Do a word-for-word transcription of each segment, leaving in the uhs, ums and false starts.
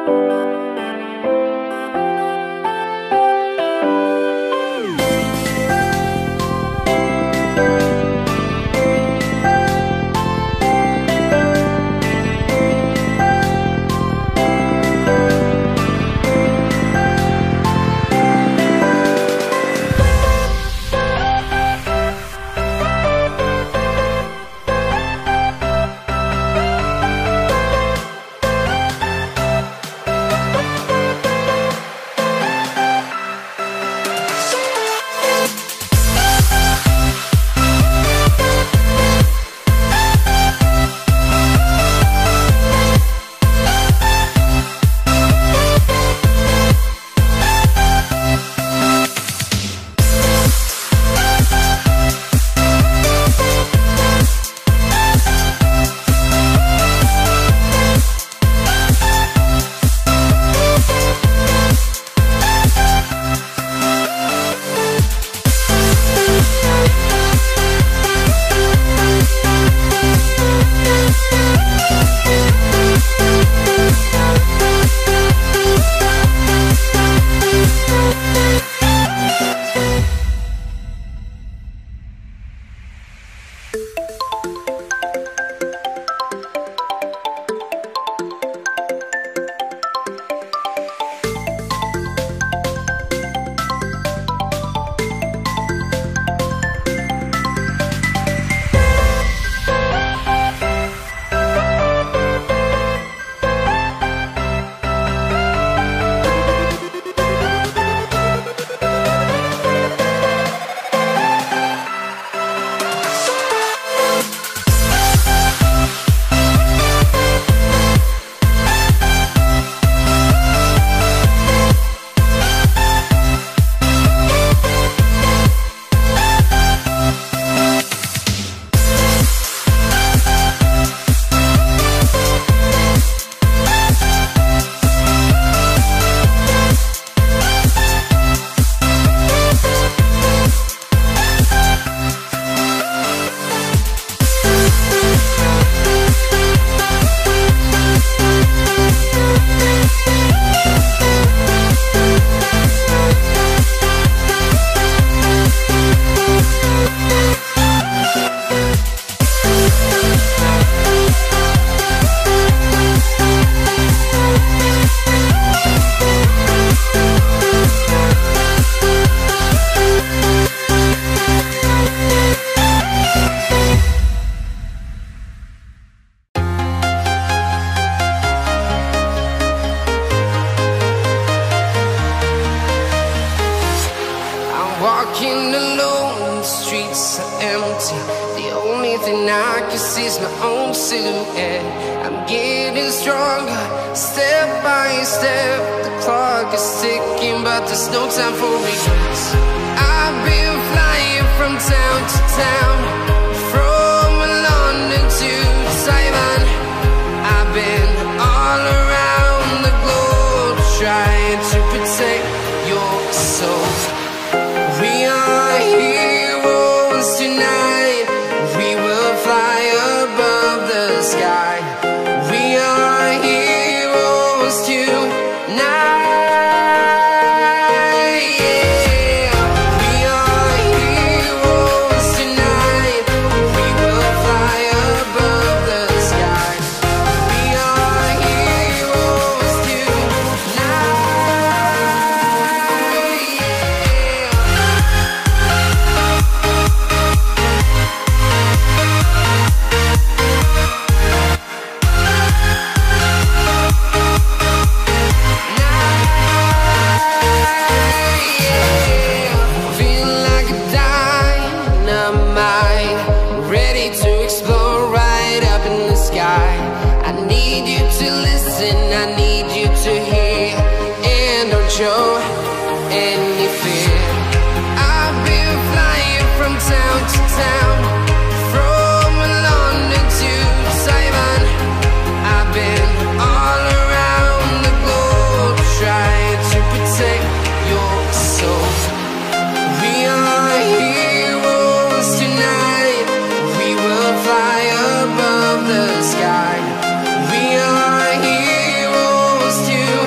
Walking alone, the streets are empty. The only thing I can see is my own silhouette. I'm getting stronger, step by step. The clock is ticking, but there's no time for regrets. I've been flying from town to town, from London to Taiwan. I've been all around the globe, trying to protect your soul. We are heroes tonight. We will fly above the sky. We are heroes tonight. Yeah. We are heroes tonight. We will fly above the sky. We are heroes tonight. I need you to hear and don't show any fear. I've been flying from town to town, from London to Taiwan. I've been all around the globe, trying to protect your soul. We are heroes tonight. We will fly above the sky. We are heroes tonight.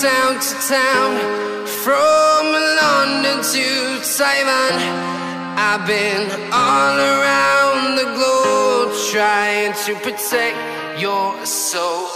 town to town, from London to Taiwan. I've been all around the globe trying to protect your soul.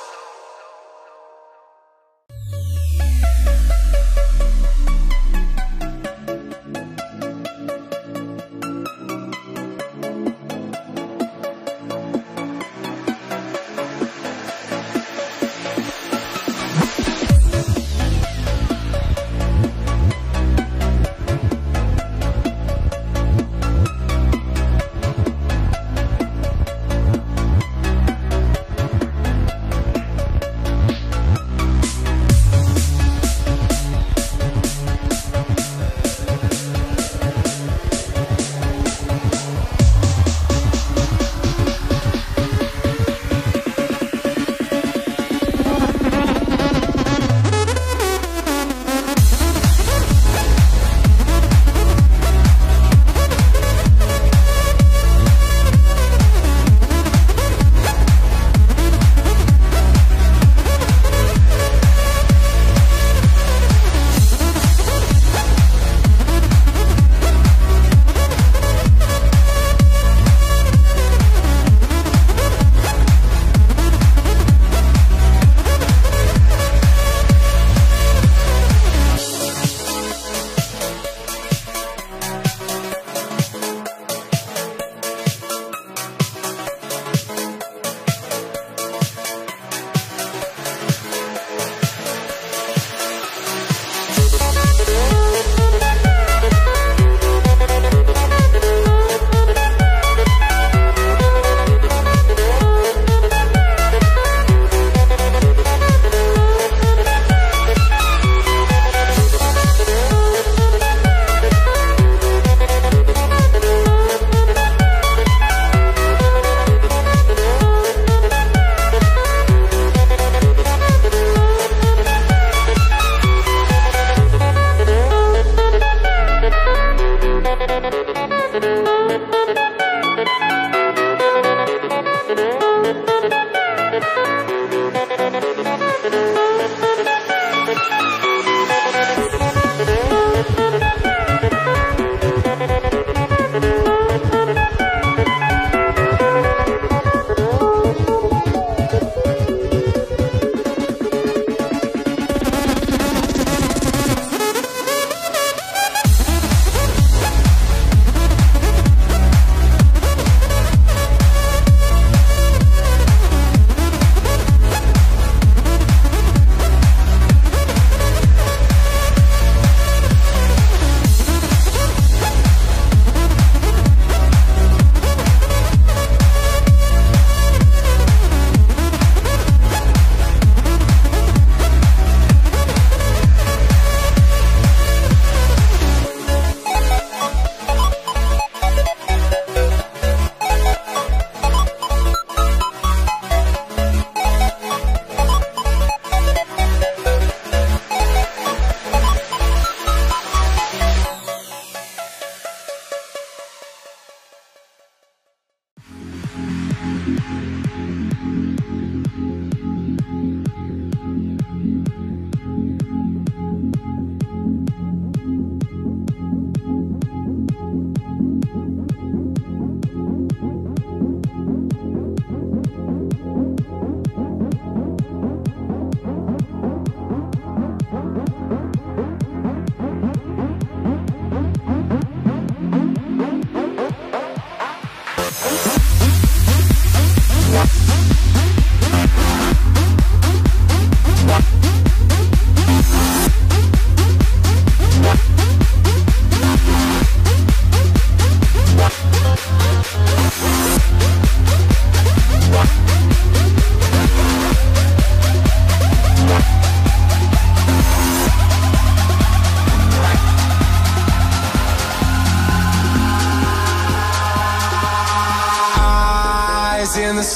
in the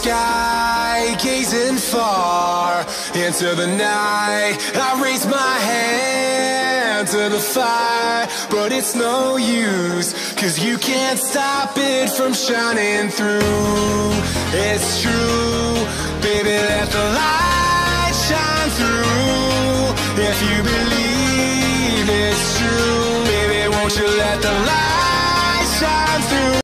sky, gazing far into the night. I raise my hand to the fire, but it's no use, 'cause you can't stop it from shining through. It's true, baby, let the light shine through. if you believe it's true, baby, won't you let the light shine through?